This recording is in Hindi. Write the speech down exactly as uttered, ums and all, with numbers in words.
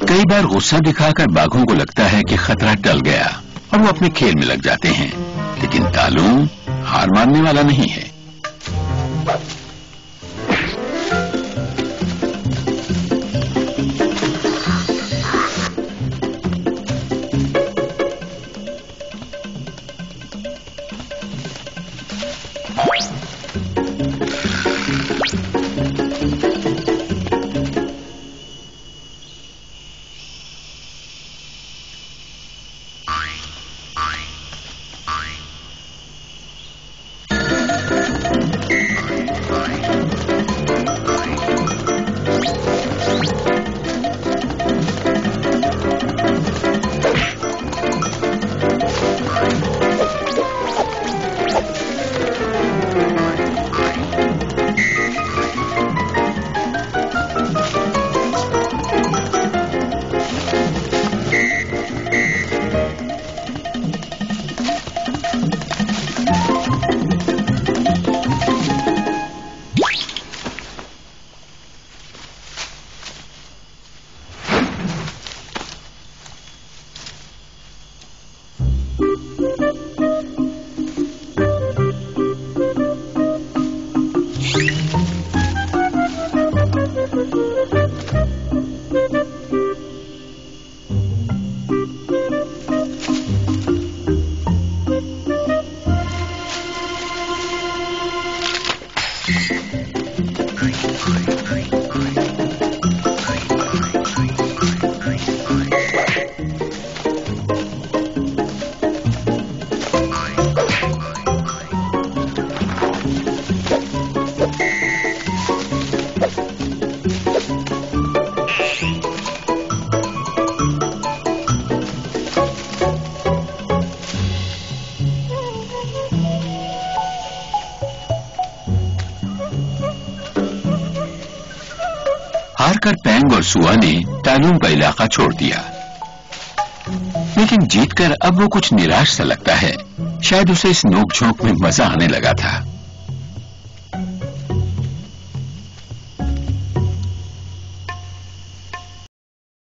कई बार गुस्सा दिखाकर बाघों को लगता है कि खतरा टल गया और वो अपने खेल में लग जाते हैं, लेकिन तालू हार मानने वाला नहीं है। हारकर पेंग और सुआ ने तालूम का इलाका छोड़ दिया, लेकिन जीतकर अब वो कुछ निराश सा लगता है। शायद उसे इस नोकझोंक में मजा आने लगा था।